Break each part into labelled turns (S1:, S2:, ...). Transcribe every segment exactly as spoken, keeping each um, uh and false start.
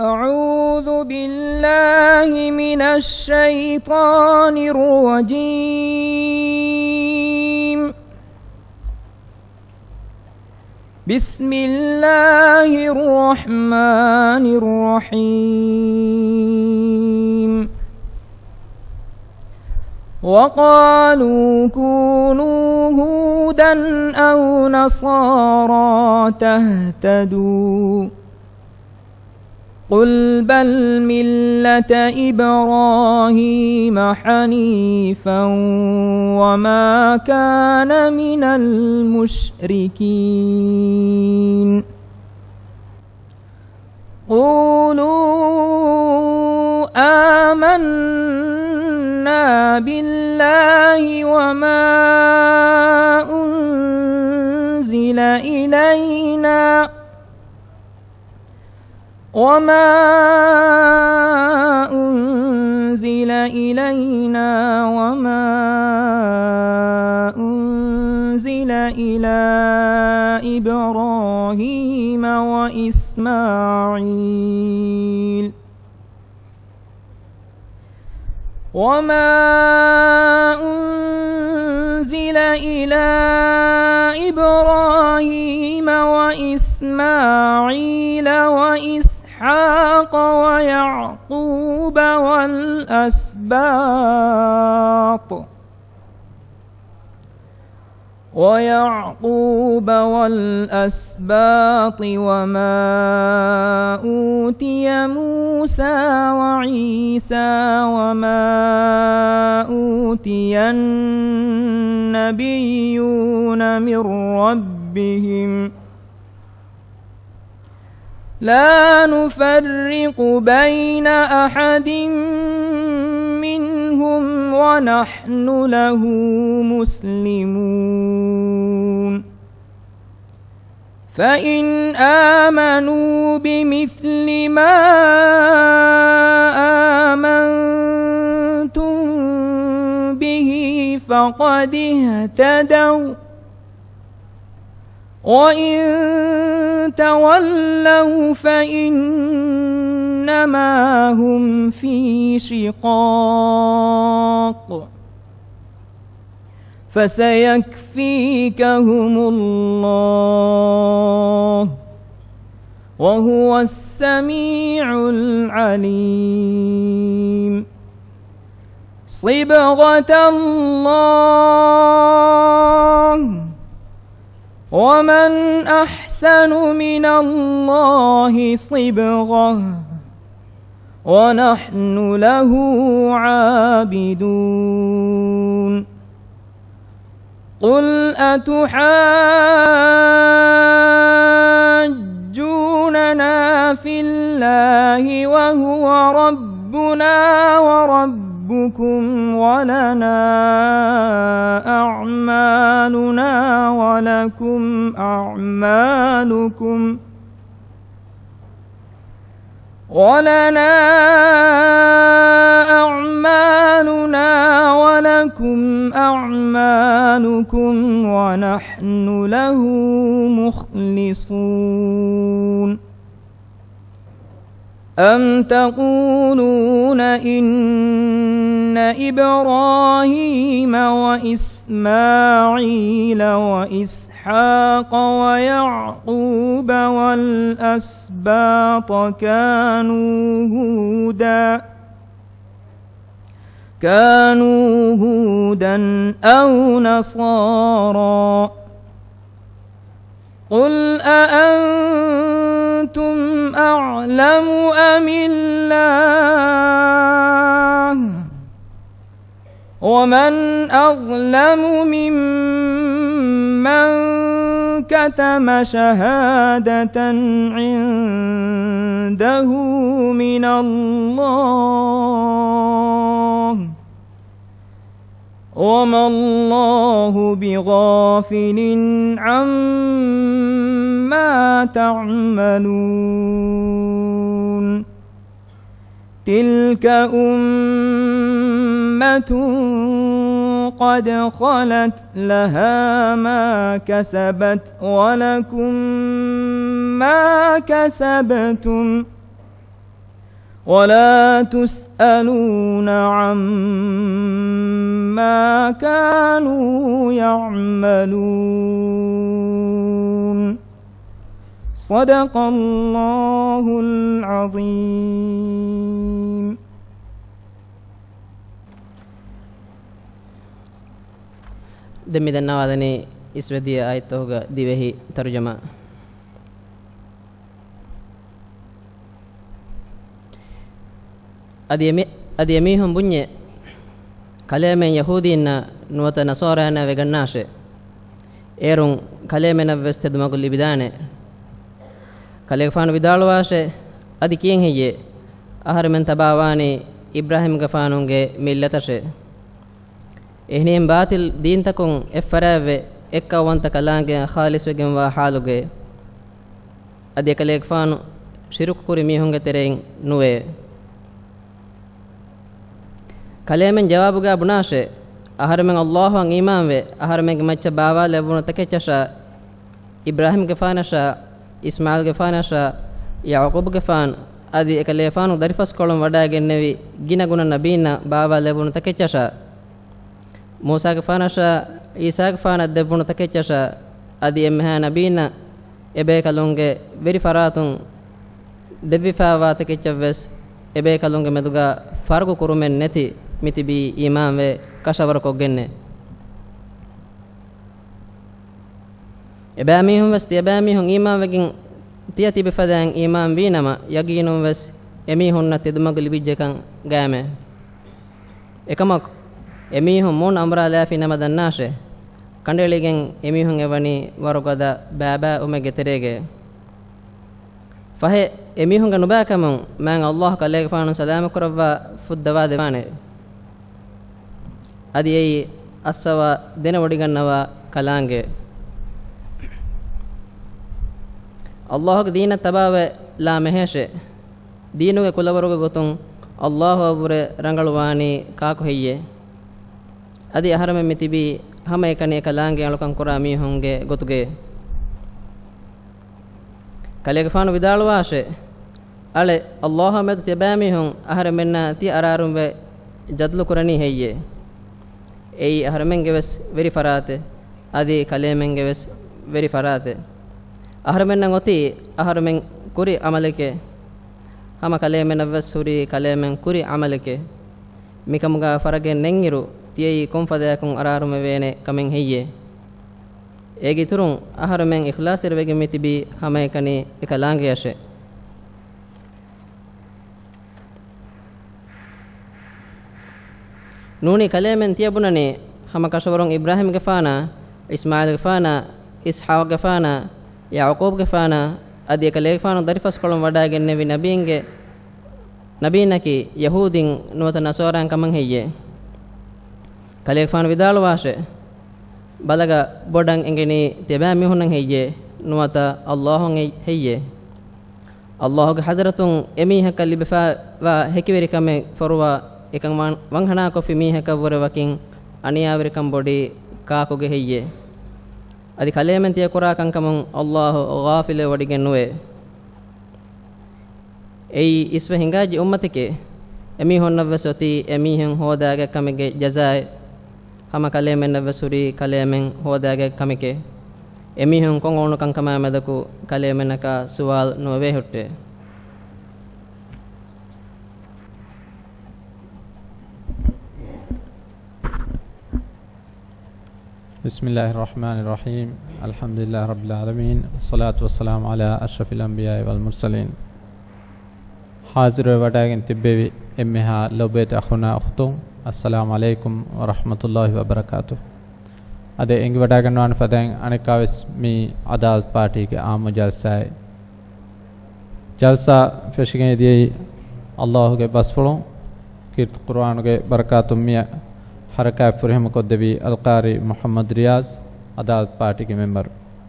S1: أعوذ بالله من الشيطان الرجيم. بسم الله الرحمن الرحيم. وقالوا كونوا هودا أو نصارى تهتدوا قل بل ملة إبراهيم حنيفا وما كان من المشركين. قولوا آمنا بالله وما أنزل إلينا وما أنزل إلينا وما أنزل إلى إبراهيم وإسماعيل وما أنزل إلى إبراهيم وإسماعيل وإسحاق ويعقوب والأسباط ويعقوب والأسباط وما أوتي موسى وعيسى وما أوتي النبيون من ربهم لا نفرق بين أحد منهم ونحن له مسلمون. فإن آمنوا بمثل ما آمنتم به فقد اهتدوا وإن تولوا فإنما هم في شقاق فسيكفيكهم الله وهو السميع العليم. صبغة الله ومن أحسن من الله صبغة ونحن له عابدون. قل أتحاجوننا في الله وهو ربنا وربكم ولنا أعمالنا ولكم أعمالكم ولنا أعمالنا ولكم أعمالكم ونحن له مخلصون. أم تقولون إن إبراهيم وإسماعيل وإسحاق ويعقوب والأسباط كانوا هودا كانوا هودا أو نصارى قل أأنتم أعلم أم الله ومن أظلم ممن كتم شهادة عنده من الله وما الله بغافل عما تعملون. تلك أمة قد خلت لها ما كسبت ولكم ما كسبتم ولا تسألون عما كانوا يعملون صدق الله العظيم.
S2: دمدن نوادني اسودي آياتوغا ديوهي ترجمة. أدي أدي ميهم بني كلام يهودين نوت نصارى وغناشة إيرون كلام نفست دماغ بدانة كلام فانو بدالواشة أدي كين هي أهر من تباواني إبراهيم غفانونغ ملتشة إهنيم باطل دين تكون إفراوة إكا وانت كلانغ خالص وغن وحالوغ أدي كلام فانو شرك كوري ميهونغ ترين نوه kalemen jawabuga bunashe aharmen allah an iman ve aharmen ge macca bawa lebuna takechasha ibrahim ge fanasha ismail ge fanasha yaqub ge fan adi ekalefanu darifas kolum wada gennevi gina guna nabina bawa lebuna takechasha musa ge fanasha isa ge fana devuna takechasha adi emha nabina ebe kalunge veri faratun devi fawa takechves ebe kalunge meduga fargu kurumen neti mitibi iman ve kashawar ko genne ebami hum wasti ebami hum iman vegin tiyati be fadan iman binama yaginum wes emi honna tedumagli bijjekan game ekamak emi hum mon amra lafi namadan nashe kandeligen emi hum evani warugada baba umege terege fahe emi hum ganubakamun man allah kalege faanu salam kurwa fuddawa devane adi ei assawa dena wadigannawa kalange allah ge deena tabawe la meheshe deenuge kulawaruge gotun allah abure rangaluwani kaako heyye adi aharame mitibi hama ekane kalange alukan kurami honge gotuge kalege faanu vidalwashe ale allah med tebami hon aharamenna ti ararumbe jadlu kurani heyye ei aharmenge wes veri farate adi kalemenge wes veri farate aharmenna ngoti aharmen kuri amaleke hama kalemena wes huri kalemen kuri amaleke mikamuga farage nengiru tiyei konfadakun ararume wene kamen heyye egi turun aharmen ikhlas irwege mitibi hama ekani ekalange yashe nuni kalemen tiyabunani hama kashawarong ibrahim gefana ismail gefana ishaq gefana yaqub gefana adi kale gefana darifas kolum wada genne vi nabinge nabinaki yahudin nuwata nasoran kaman heyye kale gefana vidalwashe balaga bodan engeni teba mihunnan heyye nuwata allahun heyye allah ge hadratun emi hakali befa wa hekiveri kame forwa ekang wanghana ko fi miheka wore wakin aniyawrikam bodi kaakuge heyye adi kalemen tiya kora kankamun allah ghafile wadigen nuwe ei iswa hingaji ummatike emi honna vesoti emi hen hodage kamege jazai hama kalemen navsuri kalemen hodage kamike emi hen kongonu kankama medaku kalemenaka suwal nuwe hutte
S3: بسم الله الرحمن الرحيم الحمد لله رب العالمين والصلاة والسلام على أشرف الأنبياء والمرسلين حاضر وداعين تبوي إمها لوبيت أخونا أختم السلام عليكم ورحمة الله وبركاته أده إنك وداعين وان فدين أنكاوس مي عدالت بارتي کے عام جلسة جلسة فشكين دي الله کے بسفلون كيرت قرآن کے برکاتم ميا حرکہ فرہم کو دبی القاری محمد ریاض عدالت پارٹی کے ممبر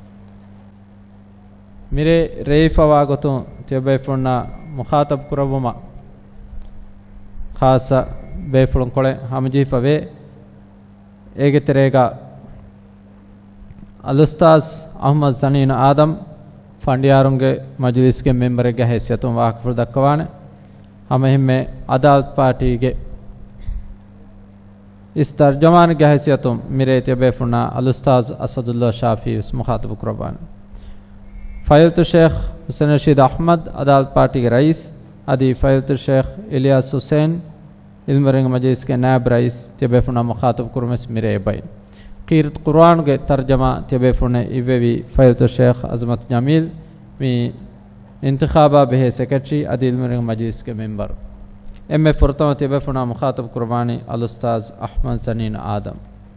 S3: میرے ریف واگتوں تیبے فرنا مخاطب کربما خاصا بے فرن کولے ہمجی فوے ایگے تریگا الاستاذ احمد زنین آدم فنڈیاروں کے مجلس کے ممبر کے حیثیتوں واقف دکوانے hama himme adalat party ge is tarjuman ge haysiyatum mire tebe funa al ustaz Asadullah Shafi is mukhatab qurban Fayilatu Sheikh Hussein Rashid Ahmad adalat party ge rais adi Fayilatu Sheikh Ilyas Hussein ilmering majlis ke naib rais tebe funa mukhatab kurmes mire bay qirat Quran ge tarjuma tebe funa ibevi Fayilatu Sheikh Azmat Jamil mi इंतखाबा बेह सेक्रेटरी अदील मिरंग मजलिस के member M A फुरतम तिबफुना मुखातब कुर्बानी अल उस्ताज अहमद सनीन आदम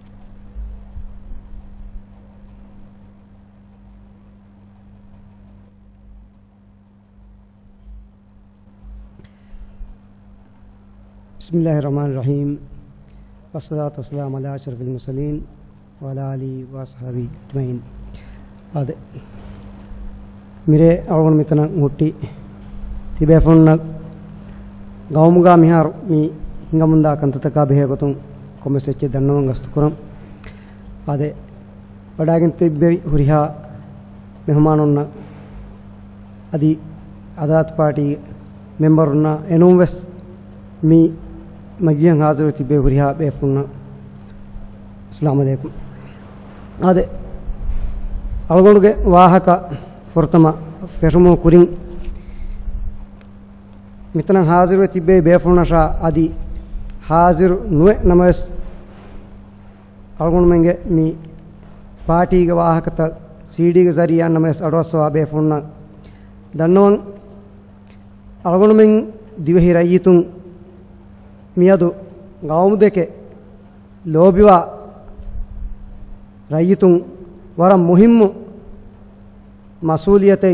S4: बिस्मिल्लाहिर्रहमानिर्रहीम वस्सलातु वस्सलामु अला अशरफिल मुरसलीन व अला आलिहि व अस्हाबी अजमईन आदे मिरे अवगण मितना मुट्टी तिबेफुन्न गौमुगा मिहार मी हिंगमुंदा कंततका बेहगतुं कोमेसेच्चे दन्नवं गस्तुकुरम आदे वडागिन तिब्बे हुरिहा मेहमानुन्न अदि अदात पार्टी मेंबरुन्न एनुवेस मी मजियं हाजिर तिब्बे हुरिहा बेफुन्न अस्सलामु अलैकुम आदे अवगणुगे वाहक फुरतमा फेरुमो कुरिं मितना हाजिर तिब्बे बेफुनशा आदि हाजिर नुए नमस अळगुण मंगे मी पार्टी गे वाहकत सीडी गे जरिया नमस अडोसवा बेफुन दन्नोन अळगुण मंग दिवहि रयितुं मियदु गावम देके लोबिवा रयितुं वर मुहिम्मु मसूलियते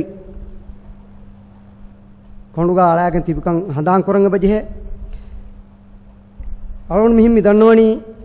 S4: कोंडुगा अळागन तिबकं हदां कोरंग बजे अळुण मिहिम दन्नवणी